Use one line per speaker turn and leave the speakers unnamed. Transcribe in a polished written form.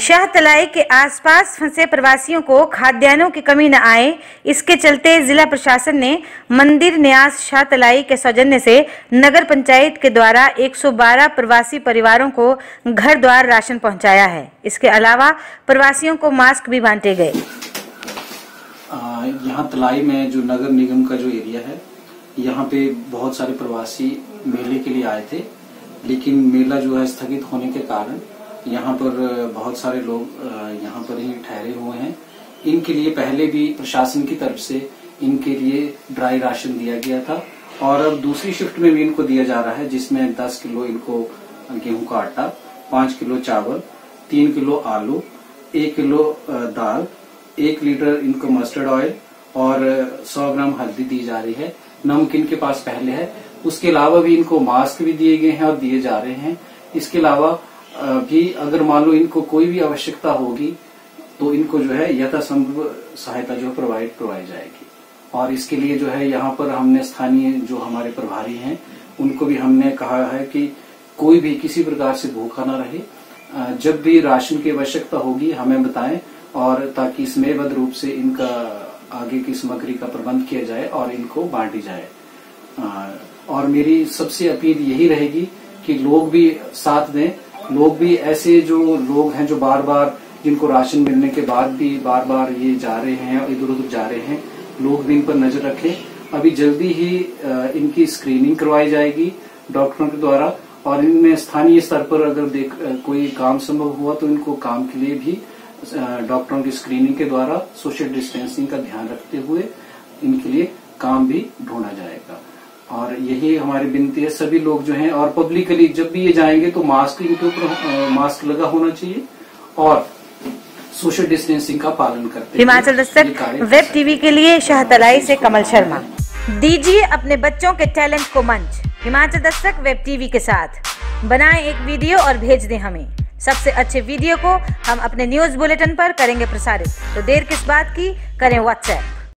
शाहतलाई के आसपास फंसे प्रवासियों को खाद्यान्नों की कमी न आए, इसके चलते जिला प्रशासन ने मंदिर न्यास शाहतलाई के सौजन्य से नगर पंचायत के द्वारा 112 प्रवासी परिवारों को घर द्वार राशन पहुंचाया है। इसके अलावा प्रवासियों को मास्क भी बांटे गए।
यहाँ तलाई में जो नगर निगम का जो एरिया है, यहाँ पे बहुत सारे प्रवासी मेले के लिए आए थे, लेकिन मेला जो है स्थगित होने के कारण यहाँ पर बहुत सारे लोग यहाँ पर ही ठहरे हुए हैं। इनके लिए पहले भी प्रशासन की तरफ से इनके लिए ड्राई राशन दिया गया था और अब दूसरी शिफ्ट में भी इनको दिया जा रहा है, जिसमें 10 किलो इनको गेहूं का आटा, 5 किलो चावल, 3 किलो आलू, 1 किलो दाल, 1 लीटर इनको मस्टर्ड ऑयल और 100 ग्राम हल्दी दी जा रही है। नमक इनके पास पहले है। उसके अलावा भी इनको मास्क भी दिए गए हैं और दिए जा रहे हैं। इसके अलावा भी अगर मान लो इनको कोई भी आवश्यकता होगी तो इनको जो है यथासंभव सहायता जो प्रोवाइड जाएगी। और इसके लिए जो है यहाँ पर हमने स्थानीय जो हमारे प्रभारी हैं उनको भी हमने कहा है कि कोई भी किसी प्रकार से भूखा न रहे। जब भी राशन की आवश्यकता होगी हमें बताएं, और ताकि समयबद्ध रूप से इनका आगे की सामग्री का प्रबंध किया जाए और इनको बांटी जाए। और मेरी सबसे अपील यही रहेगी कि लोग भी साथ दें। लोग भी ऐसे जो लोग हैं जो बार बार जिनको राशन मिलने के बाद भी बार बार ये जा रहे हैं और इधर उधर जा रहे हैं, लोग भी इन पर नजर रखें। अभी जल्दी ही इनकी स्क्रीनिंग करवाई जाएगी डॉक्टरों के द्वारा, और इनमें स्थानीय स्तर पर अगर कोई काम संभव हुआ तो इनको काम के लिए भी डॉक्टरों की स्क्रीनिंग के द्वारा सोशल डिस्टेंसिंग का ध्यान रखते हुए इनके लिए काम भी ढूंढा जाएगा। और यही हमारी विनती है सभी लोग जो हैं, और पब्लिकली जब भी ये जाएंगे तो मास्क इनके ऊपर मास्क लगा होना चाहिए और सोशल डिस्टेंसिंग का पालन करते।
हिमाचल दस्तक वेब टीवी के लिए शाहतलाई से कमल शर्मा। दीजिए अपने बच्चों के टैलेंट को मंच। हिमाचल दस्तक वेब टीवी के साथ बनाएं एक वीडियो और भेज दें हमें। सबसे अच्छे वीडियो को हम अपने न्यूज बुलेटिन पर करेंगे प्रसारित, तो देर किस बात की, करें व्हाट्सएप।